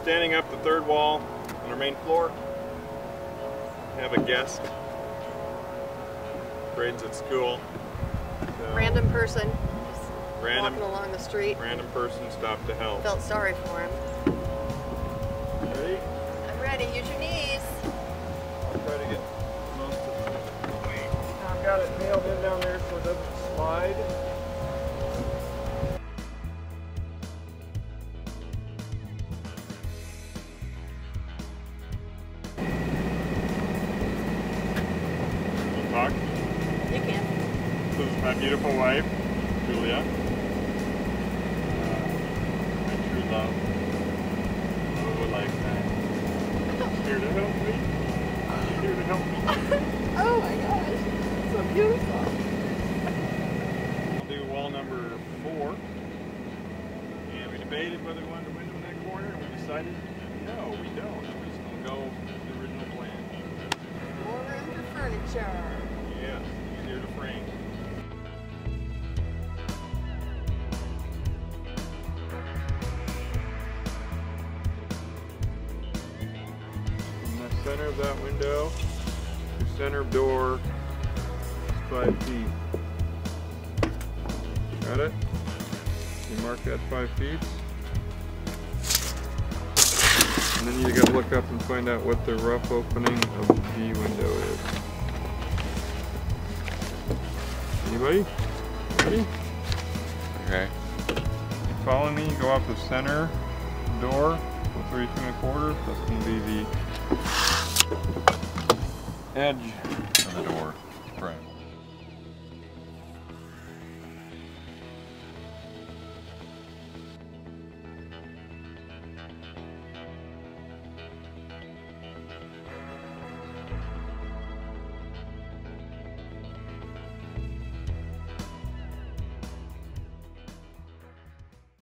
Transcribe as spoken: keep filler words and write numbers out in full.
standing up the third wall on our main floor. We have a guest. Braden's at school. So Random person. Random, walking along the street. Random person stopped to help. Felt sorry for him. Ready? I'm ready. Use your knees. I'll try to get most of the weight. I've got it nailed in down there so it doesn't slide. We'll talk. You can. This is my beautiful wife, Julia. My true love of a lifetime. Here to help me. Here to help me. Oh my gosh, so beautiful. We'll do wall number four. And we debated whether we wanted to window in that corner, and we decided no, we don't. We're just going to go with the original plan. More room for furniture. Yes, easier to frame. Center of that window, the center of door is five feet. Got it? You mark that five feet. And then you gotta look up and find out what the rough opening of the B window is. Anybody? Ready? Okay. Follow me, go off the center door, thirty-two and a quarter. That's gonna be the edge of the door frame.